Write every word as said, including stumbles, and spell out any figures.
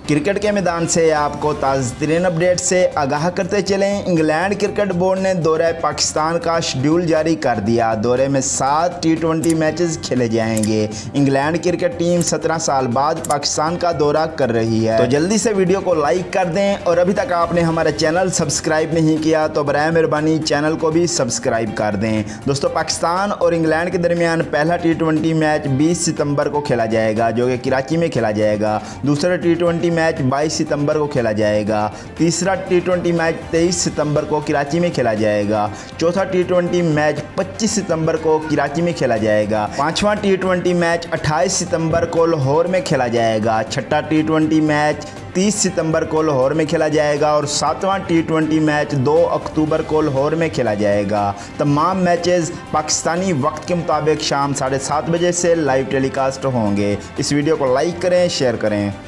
Cricket के मैदान से आपको ताज़ा अपडेट से आगाह करते चलें। इंग्लैंड क्रिकेट बोर्ड ने दौरे पाकिस्तान का शेड्यूल जारी कर दिया। दौरे में सात टी ट्वेंटी मैचेस खेले जाएंगे। इंग्लैंड क्रिकेट टीम सत्रह साल बाद पाकिस्तान का दौरा कर रही है। तो जल्दी से वीडियो को लाइक कर दें और अभी तक आपने हमारा चैनल सब्सक्राइब नहीं किया तो बराए मेहरबानी चैनल को भी सब्सक्राइब कर दें। दोस्तों, पाकिस्तान और इंग्लैंड के दरमियान पहला टी ट्वेंटी मैच बीस सितंबर को खेला जाएगा, जो कि कराची में खेला जाएगा। दूसरा टी ट्वेंटी मैच बाईस सितंबर को खेला जाएगा। तीसरा टी ट्वेंटी मैच तेईस सितंबर को कराची में खेला जाएगा। चौथा टी ट्वेंटी मैच पच्चीस सितंबर को कराची में खेला जाएगा। पांचवा टी ट्वेंटी मैच अट्ठाईस सितंबर को लाहौर में खेला जाएगा। छठा टी ट्वेंटी मैच तीस सितंबर को लाहौर में खेला जाएगा और सातवां टी ट्वेंटी मैच दो अक्टूबर को लाहौर में खेला जाएगा। तमाम मैचेस पाकिस्तानी वक्त के मुताबिक शाम साढ़े सात बजे से लाइव टेलीकास्ट होंगे। इस वीडियो को लाइक करें, शेयर करें।